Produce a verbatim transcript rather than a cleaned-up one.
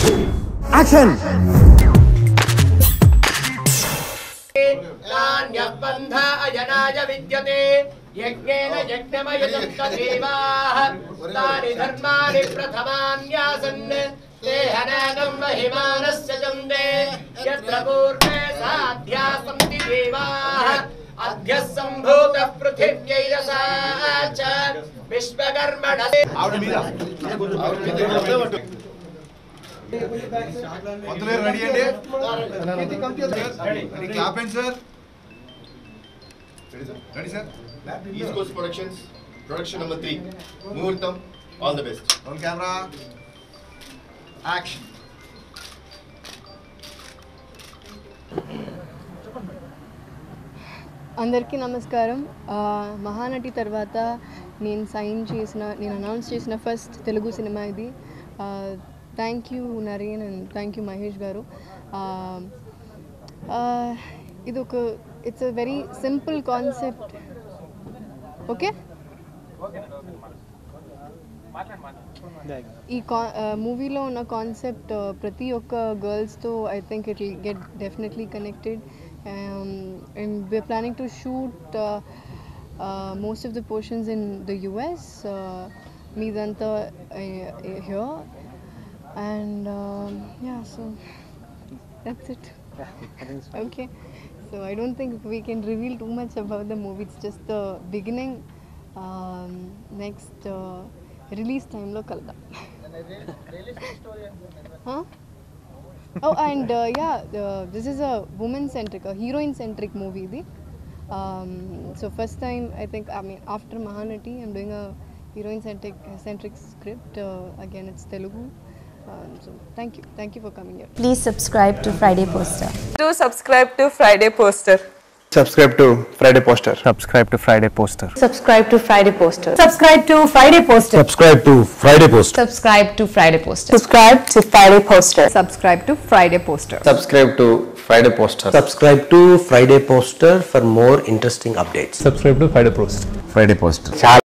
Action! नान्यबन्धा अजनाय विद्यते यज्ञेन यज्ञमयजन्त देवाः तानि धर्माणि प्रथमान्यासन् ते हनागं महिमानस्य चन्दे यत्र पूर्वे साध्या सन्ति देवाः अद्य सम्भूतः पृथिव्यैरसा च विश्वकर्मणः ready and clap and sir. Ready sir? East Coast Productions, production number three. Muhurtam, all the best. On camera. Action. అందరికీ నమస్కారం. మహానటి తర్వాత నేను సైన్ చేసిన నేను అనౌన్స్ చేసిన ఫస్ట్ తెలుగు సినిమా ఇది. Thank you Naren and thank you Mahesh garu. ఇది ఒక it's a very simple concept. Okay, ఈ కా మూవీలో ఉన్న కాన్సెప్ట్ ప్రతి ఒక్క గర్ల్స్తో I think it will get definitely connected. Um, and we're planning to shoot uh, uh, most of the portions in the U S, uh, Medanta uh, here, and um, yeah, so that's it. Okay, so I don't think we can reveal too much about the movie. It's just the beginning. Um, next uh, release time lo kalda. Huh? Oh, and uh, yeah, uh, this is a woman-centric, a heroine-centric movie. Um, so first time, I think, I mean, after Mahanati, I'm doing a heroine-centric centric script. Uh, again, it's Telugu. Um, so thank you, thank you for coming here. Please subscribe to Friday Poster. Do subscribe to Friday Poster. Subscribe to Friday Poster. Subscribe to Friday Poster. Subscribe to Friday Poster. Subscribe to Friday Poster. Subscribe to Friday Poster. Subscribe to Friday Poster. Subscribe to Friday Poster. Subscribe to Friday Poster. Subscribe to Friday Poster. Subscribe to Friday Poster for more interesting updates. Subscribe to Friday Poster. Friday Poster.